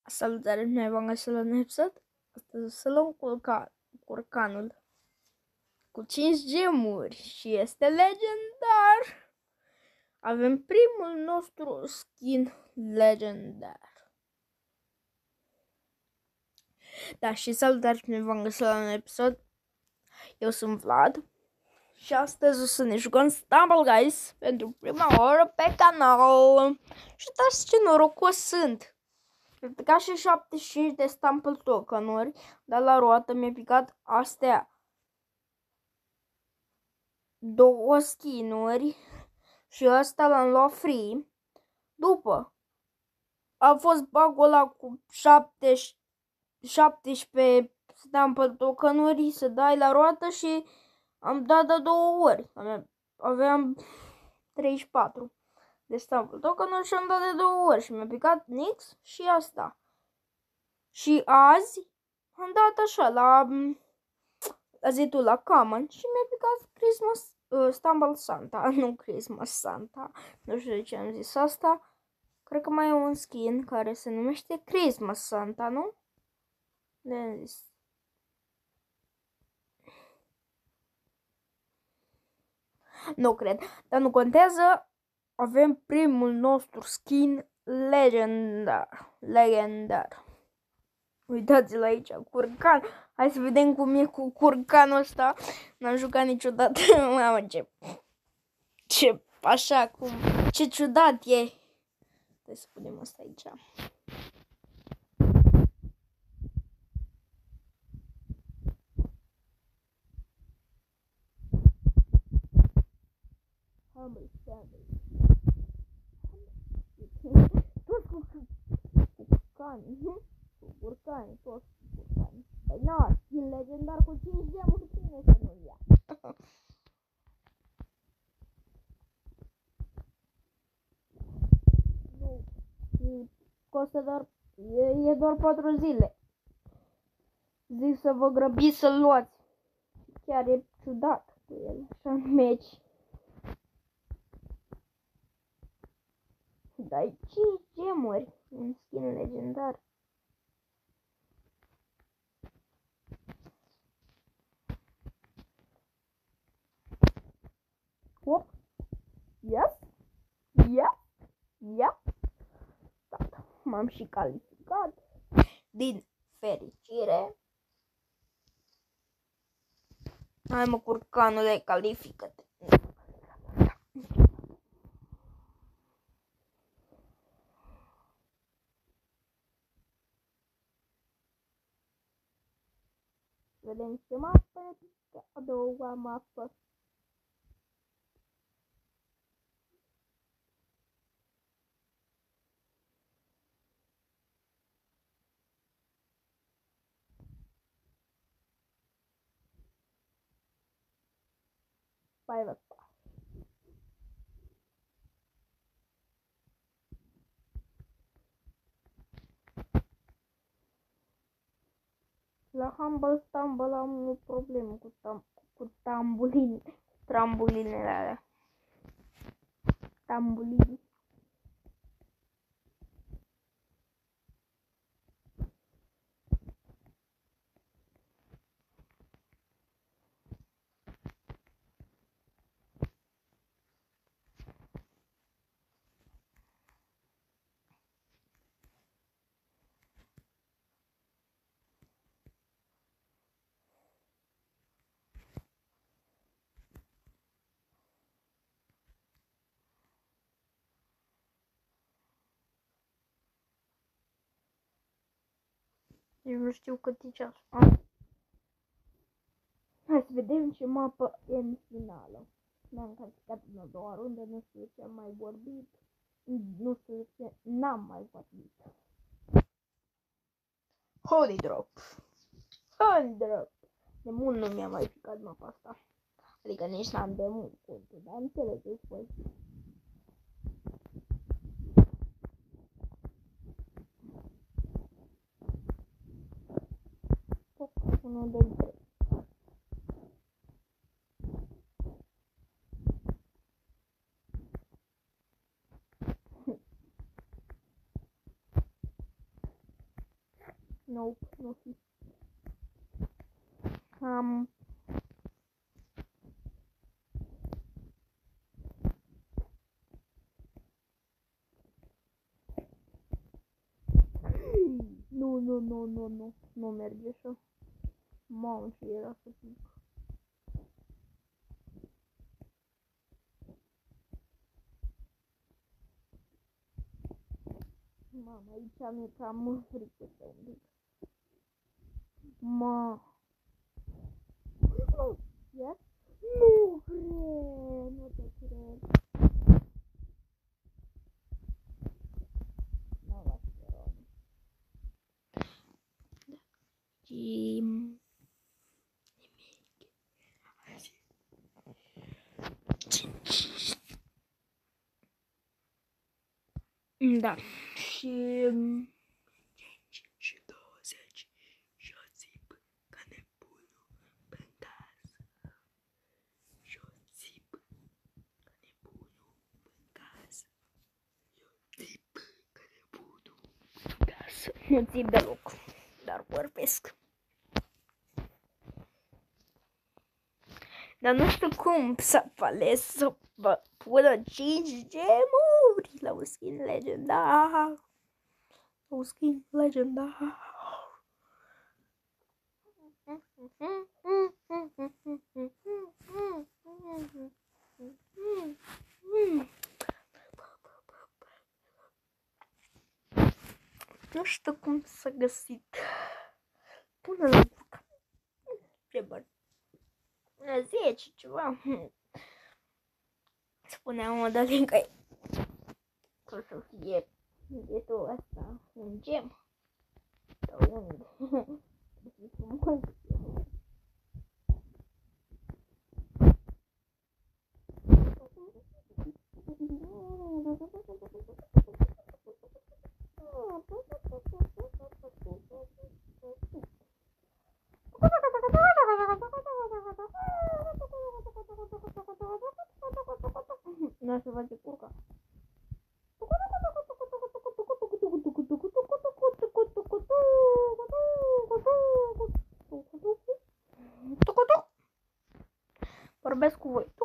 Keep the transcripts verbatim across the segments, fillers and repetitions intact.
Salutare, noi v-am găsit la un episod. Astăzi o să luăm curca, curcanul cu cinci gemuri și este legendar. Avem primul nostru skin legendar. Da, și salutare, noi v-am găsit la un episod. Eu sunt Vlad și astăzi o să ne jucăm Stumble Guys pentru prima oară pe canal. Și uitați ce norocos sunt. Cred că și șaptezeci și cinci de stumble token-uri, dar la roată mi-a picat astea două skin-uri și ăsta l-am luat free. După a fost bug-ul ăla cu șaptesprezece stumble token-uri să dai la roată și am dat de două ori. Aveam treizeci și patru de stumble token-uri și am dat de două ori și mi-a picat nix și asta. Și azi am dat așa la, la zitul la Common și mi-a picat Christmas uh, Stumble Santa, nu Christmas Santa, nu știu de ce am zis asta. Cred că mai e un skin care se numește Christmas Santa, nu? De am zis. Nu cred, dar nu contează. Avem primul nostru skin legendar. Legendar. Uitați-l aici, curcan. Hai să vedem cum e cu curcanul ăsta. N-am jucat niciodată. Mamă, ce... Ce... Așa, cum... Ce ciudat e. Trebuie să punem asta aici. Humble family. Toți cu curcani. Cu curcani, toți cu curcani. Păi na, skin legendar cu cinci gemuri, cine să nu ia? Nu, costă doar, e, e doar patru zile. Zic să vă grăbiți să-l luați. Chiar e ciudat cu el, așa în meci. Dai cinci gemuri, un skin legendar. Hop. Yes. Yes. Yes. Gata. M-am și calificat. Din fericire. Hai mă, curcanule, califică-te. Vedem ce mapă e a doua mapă. Private Pass. La Humble Stumble am o problemă cu, tam cu tambuline, trambulinele alea. Tambuline. Eu nu știu cât e ceas. Ah. Hai să vedem ce mapă e în finală. Mi-am calificat în a doua rundă, nu știu de ce am mai vorbit. Nu știu de ce n-am mai vorbit. Holy Drop. Holy Drop. De mult nu mi-a mai picat mapa asta. Adică nici n-am de mult contul, dar înțelegeți voi. unu, doi, trei. Nope, nu fi. Am... Nu, nu, nu, nu, nu, nu merge așa. Mamă, ce era să pic. Mamă, aici mi-e cam frică să un pic. Ma. Yes? Nu cred, nu te cred. Nu las pe rog. Și... Da. Și... și douăzeci și o țip ca nebunul pe casă. Și o țip ca nebunul pe casă. Și o țip ca nebunul pe casă. Nu țip deloc, dar vorbesc. Dar nu știu cum să ales să vă pună cinci gemuri la un skin legendar. La un skin legendar. Nu știu cum să găsit. Pune la bucă. Ce bani? zece ceva. Spuneam o dată că o să fie biletul ăsta un gem. Sau unde? E frumos. Nu se face curca. Vorbesc cu voi.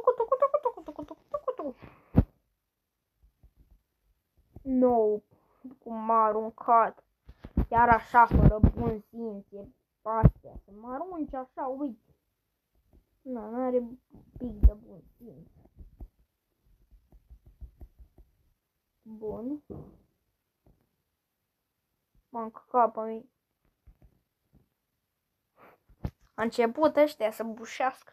No, cum m-a aruncat. Chiar așa, fără bun simț, e astea. Să mă arunci așa, uite. Na, n-are pic de bun simț. Bun. M-am căcat pe mine. A început ăștia să bușească.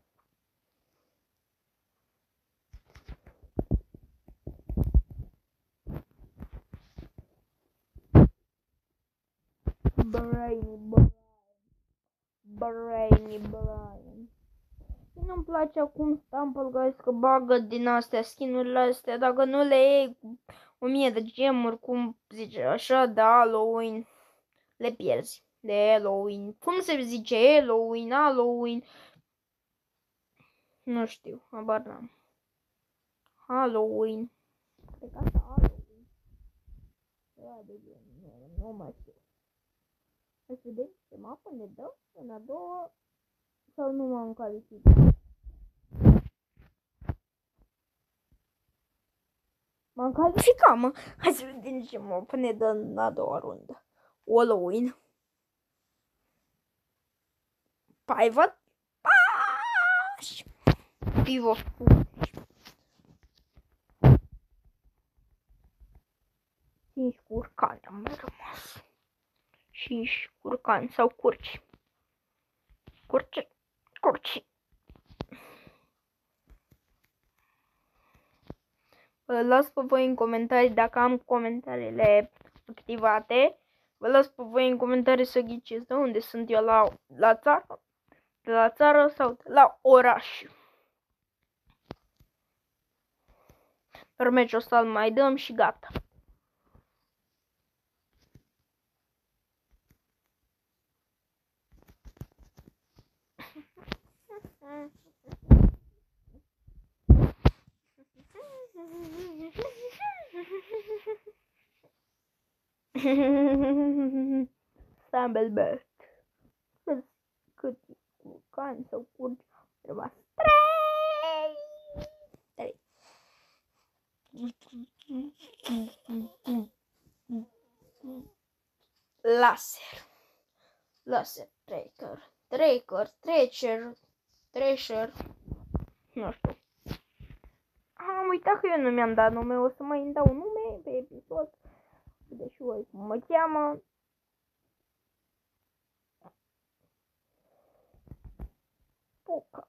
Brainy Brian. Brainy Brian. Și nu-mi place acum Stumble Guys că bagă din astea, skin-urile astea, dacă nu le iei cu o mie de gemuri, cum zice așa, de Halloween, le pierzi. De Halloween. Cum se zice? Halloween, Halloween. Nu știu, habar n-am. Halloween. Cred că asta Halloween. Da, de gen, nu mai știu. Hai să vedem ce mapă ne dă în a doua sau nu m-am calificat. M-am calificat, mă. Hai să vedem ce mapă ne dă în a doua rundă. Halloween. Pivot. Pași. Pivot. Cinci curcani am rămas. Cinci curcani sau curci. Curci. Curci. Vă las pe voi în comentarii dacă am comentariile activate. Vă las pe voi în comentarii să ghiciți de unde sunt eu la, la țară. De la țară sau de la oraș. Dar meciul ăsta îl mai dăm și gata. Stumblebird. Cât, cât curcan sau curgi? Trebuie trei. Trei. Laser. Laser tracker. Tracker. Trecer. Treasure. Nu știu. Am uitat că eu nu mi-am dat nume. O să mai dau nume pe episod. Deși voi cum mă cheamă. Puca.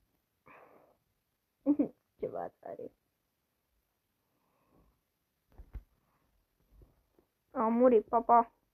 Ceva tare. Am murit, papa.